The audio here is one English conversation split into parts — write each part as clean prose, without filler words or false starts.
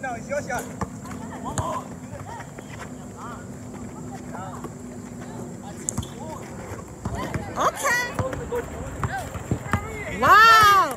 No, it's your shot. One more. Okay. Wow.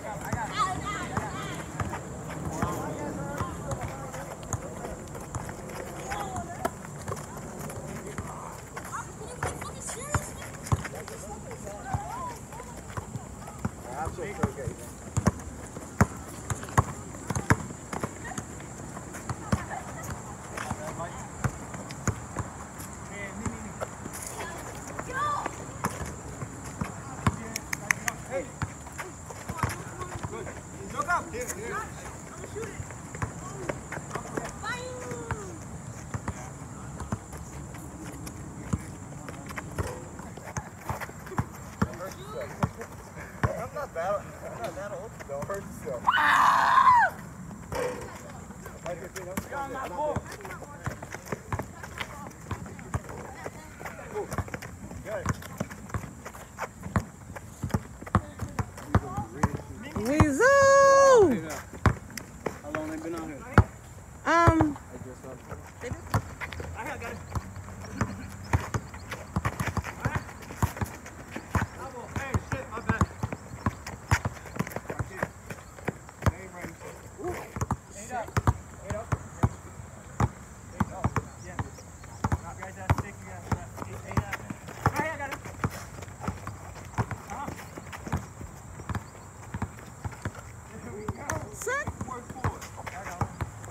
Weezoo! How long they been on here? I got it. Hey, shit, my bad. Eight up. Yeah. Knock guys out, stick you guys. Eight up. Right here, I got it. Here we go. Set. Work forward. I got it.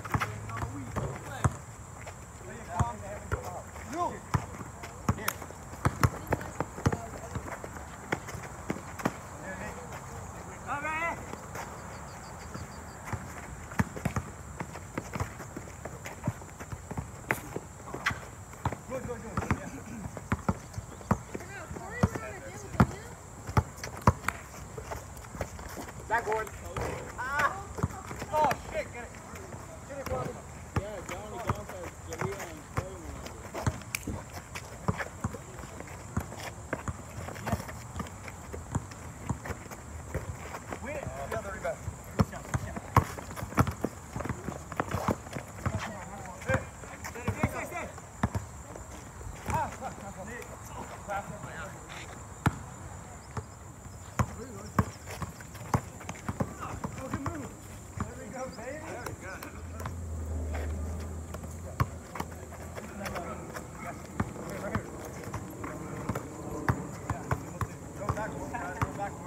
No. Here. All right. Good. Yeah. Backward. Ah. Oh, shit. Get it. Get it, brother. Yeah, Johnny Gonzalez, Jalea, and Coleman. Win it. The other rebound. Good shot. Stay. Ah, good move. There we go, baby. There we go. Go backward, guys. Go backward.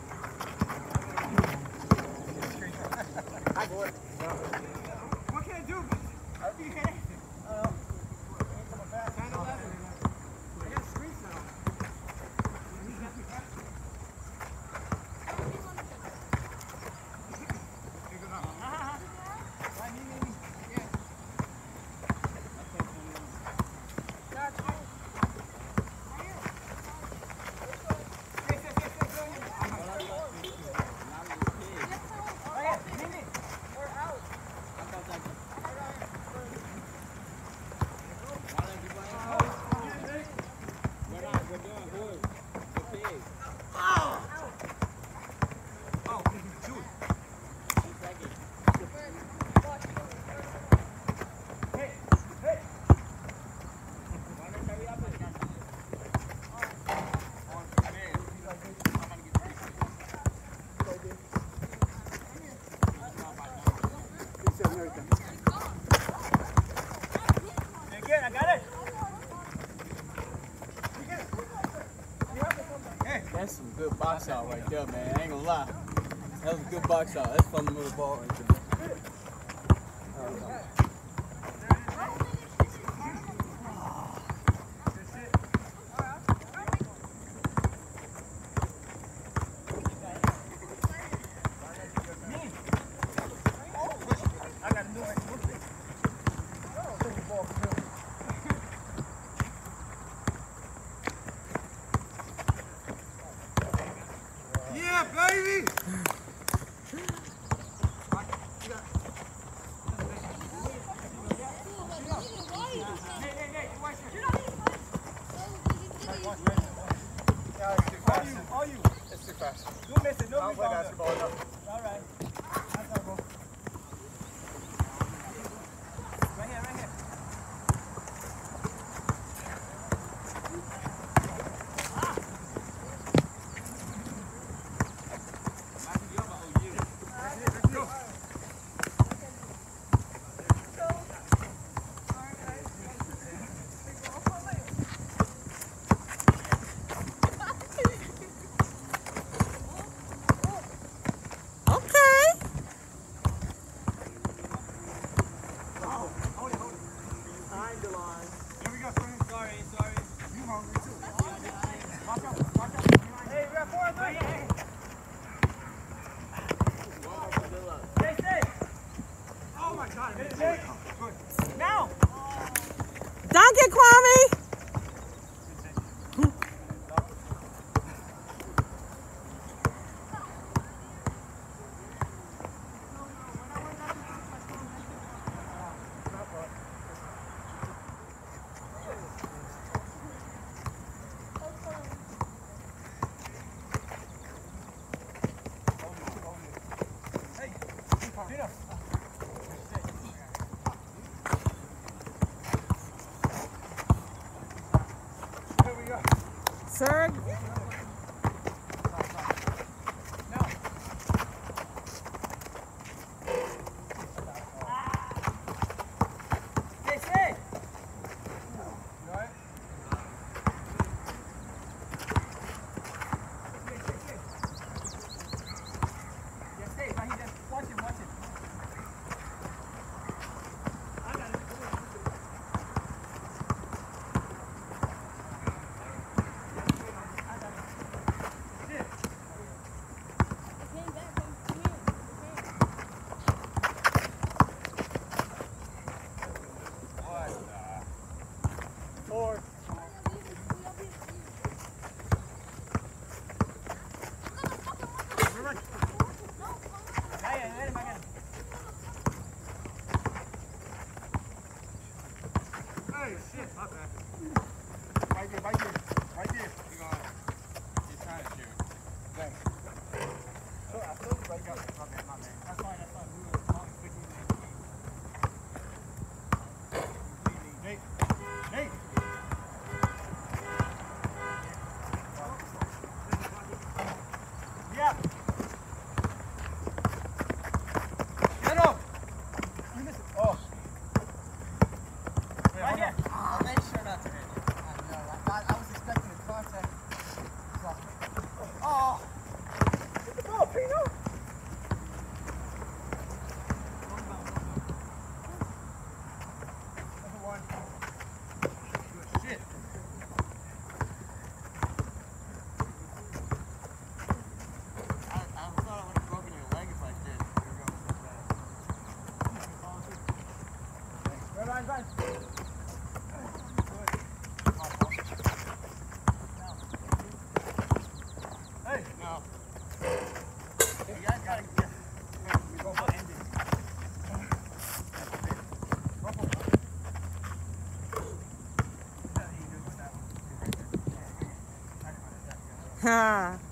Backward. What can I do? I think you can. I don't know. Ain't coming back. 10, 11. I got screens now. Again, I got it. That's some good box out right there, man. I ain't gonna lie. That was a good box out. That's fun to move the ball right there. I got to do it. Yeah, baby! All you. It's too fast. Don't miss it. No I don't play rebound. basketball enough. All right. That's all, bro. Here we go. Sir. Four. Hey, shit, my bad. Right there, right there, right there. He's trying to shoot. Thanks. So, I still right up. My bad, my bad. That's fine, that's fine. We were talking 15 minutes. Nate. Nate. Yeah. Get him. You missed it. Oh. Wait, hold on. I made sure not to hit you. I know. I was expecting a contact. Oh. Get the ball, Pino. Number one. Good shit. I thought I would have broken your leg if I did. Right, right. Hey, No. you guys gotta get. I'll end it. Ha.